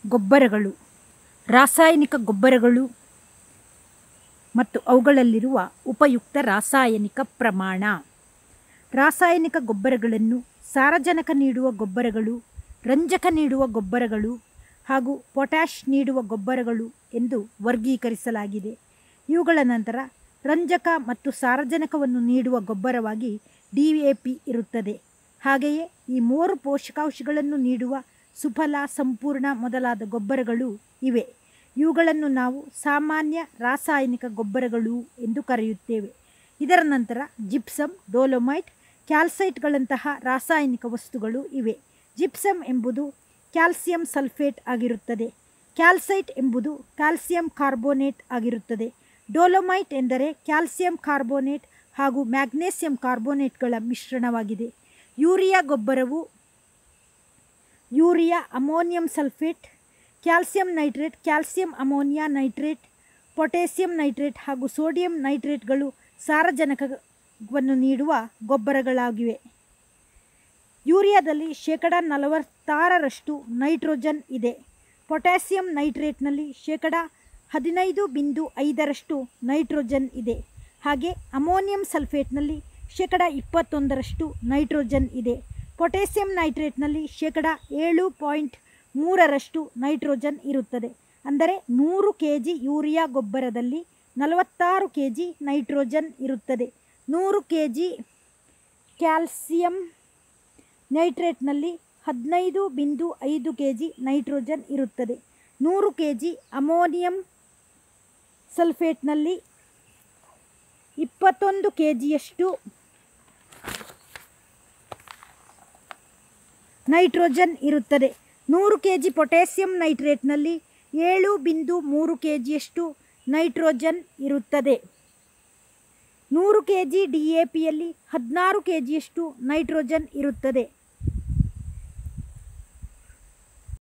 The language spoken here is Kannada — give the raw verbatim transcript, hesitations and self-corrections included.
ಗೊಬ್ಬರಗಳು, ರಾಸಾಯನಿಕ ಗೊಬ್ಬರಗಳು ಮತ್ತು ಅವುಗಳಲ್ಲಿರುವ ಉಪಯುಕ್ತ ರಾಸಾಯನಿಕ ಪ್ರಮಾಣ. ರಾಸಾಯನಿಕ ಗೊಬ್ಬರಗಳನ್ನು ಸಾರಜನಕ ನೀಡುವ ಗೊಬ್ಬರಗಳು, ರಂಜಕ ನೀಡುವ ಗೊಬ್ಬರಗಳು ಹಾಗೂ ಪೊಟ್ಯಾಷ್ ನೀಡುವ ಗೊಬ್ಬರಗಳು ಎಂದು ವರ್ಗೀಕರಿಸಲಾಗಿದೆ. ಇವುಗಳ ನಂತರ ರಂಜಕ ಮತ್ತು ಸಾರಜನಕವನ್ನು ನೀಡುವ ಗೊಬ್ಬರವಾಗಿ ಡಿ ಎ ಪಿ ಇರುತ್ತದೆ. ಹಾಗೆಯೇ ಈ ಮೂರು ಪೋಷಕಾಂಶಗಳನ್ನು ನೀಡುವ ಸುಫಲ, ಸಂಪೂರ್ಣ ಮೊದಲಾದ ಗೊಬ್ಬರಗಳು ಇವೆ. ಇವುಗಳನ್ನು ನಾವು ಸಾಮಾನ್ಯ ರಾಸಾಯನಿಕ ಗೊಬ್ಬರಗಳು ಎಂದು ಕರೆಯುತ್ತೇವೆ. ಇದರ ನಂತರ ಜಿಪ್ಸಮ್, ಡೋಲೊಮೈಟ್, ಕ್ಯಾಲ್ಸೈಟ್ಗಳಂತಹ ರಾಸಾಯನಿಕ ವಸ್ತುಗಳು ಇವೆ. ಜಿಪ್ಸಮ್ ಎಂಬುದು ಕ್ಯಾಲ್ಸಿಯಂ ಸಲ್ಫೇಟ್ ಆಗಿರುತ್ತದೆ. ಕ್ಯಾಲ್ಸೈಟ್ ಎಂಬುದು ಕ್ಯಾಲ್ಸಿಯಂ ಕಾರ್ಬೋನೇಟ್ ಆಗಿರುತ್ತದೆ. ಡೋಲೊಮೈಟ್ ಎಂದರೆ ಕ್ಯಾಲ್ಸಿಯಂ ಕಾರ್ಬೋನೇಟ್ ಹಾಗೂ ಮ್ಯಾಗ್ನೇಸಿಯಂ ಕಾರ್ಬೋನೇಟ್ಗಳ ಮಿಶ್ರಣವಾಗಿದೆ. ಯೂರಿಯಾ ಗೊಬ್ಬರವು urea ammonium sulphate, calcium nitrate, calcium ammonia nitrate, potassium nitrate ಹಾಗೂ ಸೋಡಿಯಂ ನೈಟ್ರೇಟ್ಗಳು ಸಾರಜನಕವನ್ನು ನೀಡುವ ಗೊಬ್ಬರಗಳಾಗಿವೆ. ಯೂರಿಯಾದಲ್ಲಿ ಶೇಕಡ ನಲವತ್ತಾರರಷ್ಟು ನೈಟ್ರೋಜನ್ ಇದೆ. ಪೊಟ್ಯಾಸಿಯಂ ನೈಟ್ರೇಟ್ನಲ್ಲಿ ಶೇಕಡ ಹದಿನೈದು ಬಿಂದು ಐದರಷ್ಟು ನೈಟ್ರೋಜನ್ ಇದೆ. ಹಾಗೆ ಅಮೋನಿಯಂ ಸಲ್ಫೇಟ್ನಲ್ಲಿ ಶೇಕಡ ಇಪ್ಪತ್ತೊಂದರಷ್ಟು ನೈಟ್ರೋಜನ್ ಇದೆ. ಪೊಟ್ಯಾಸಿಯಂ ನೈಟ್ರೇಟ್ನಲ್ಲಿ ಶೇಕಡ ಏಳು ಪಾಯಿಂಟ್ ಮೂರರಷ್ಟು ನೈಟ್ರೋಜನ್ ಇರುತ್ತದೆ. ಅಂದರೆ ನೂರು ಕೆ ಜಿ ಯೂರಿಯಾ ಗೊಬ್ಬರದಲ್ಲಿ ನಲವತ್ತಾರು ಕೆ ಜಿ ನೈಟ್ರೋಜನ್ ಇರುತ್ತದೆ. ನೂರು ಕೆ ಜಿ ಕ್ಯಾಲ್ಸಿಯಂ ನೈಟ್ರೇಟ್ನಲ್ಲಿ ಹದಿನೈದು ಬಿಂದು ಐದು ಕೆ ಜಿ ನೈಟ್ರೋಜನ್ ಇರುತ್ತದೆ. ನೂರು ಕೆ ಜಿ ಅಮೋನಿಯಂ ಸಲ್ಫೇಟ್ನಲ್ಲಿ ಇಪ್ಪತ್ತೊಂದು ಕೆ ಜಿಯಷ್ಟು ನೈಟ್ರೋಜನ್ ಇರುತ್ತದೆ. ನೂರು ಕೆ ಜಿ ಪೊಟ್ಯಾಸಿಯಂ ನೈಟ್ರೇಟ್ನಲ್ಲಿ ಏಳು ಬಿಂದು ಮೂರು ಕೆ ಜಿಯಷ್ಟು ನೈಟ್ರೋಜನ್ ಇರುತ್ತದೆ. ನೂರು ಕೆ ಜಿ ಡಿ ಎ ಪಿಯಲ್ಲಿ ಹದಿನಾರು ಕೆ ಜಿಯಷ್ಟು ನೈಟ್ರೋಜನ್ ಇರುತ್ತದೆ.